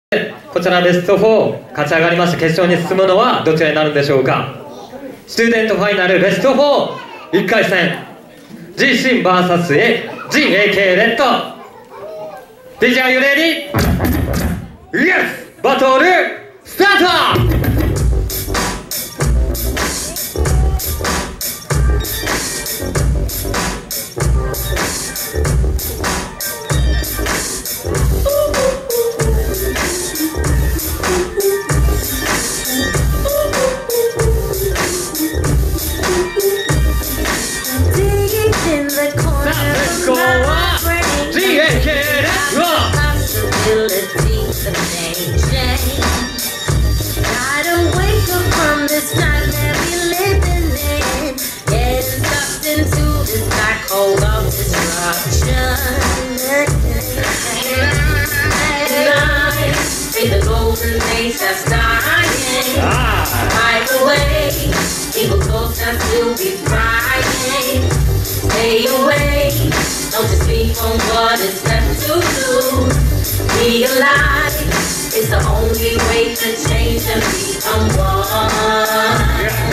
こちらベスト4勝ち上がりまして決勝に進むのはどちらになるんでしょうか。スチューデントファイナルベスト41回戦 G シン VS GAK レッド DJ are you ready? Yes! バトルスタート。 The golden days are starting. By the way, evil ghosts are still be crying. Stay away, don't just speak on what is left to do. Be alive, it's the only way to change and become one.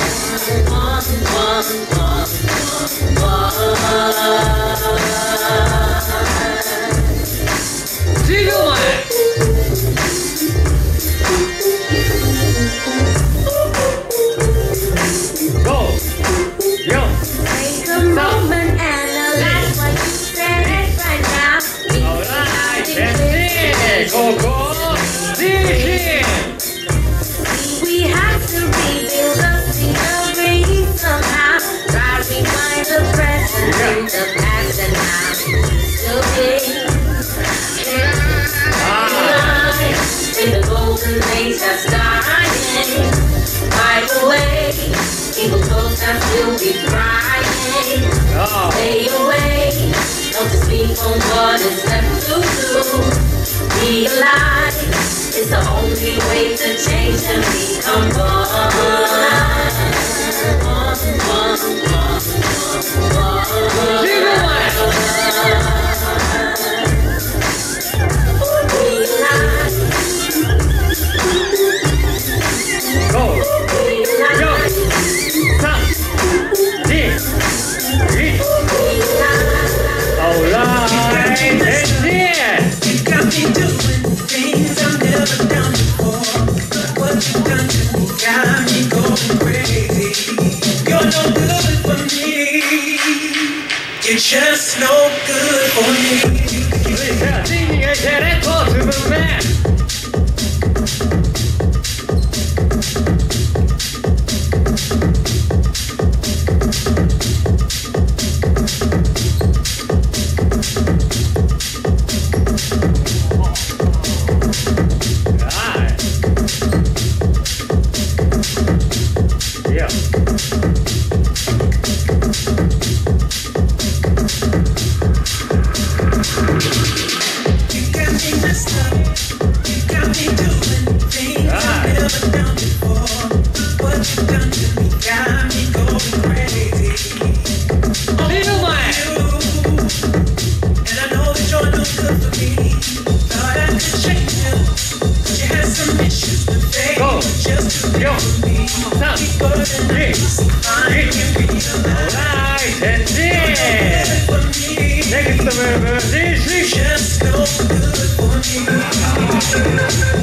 We have to rebuild the scenery somehow. Try to rewind the present to the past and now still be. In the golden days are starting. By the way, evil ghosts are still be crying. Stay away, don't just speak on what is left to do. Be alive, it's the only way to change and become You're just no good for me. Next move, just no good for me.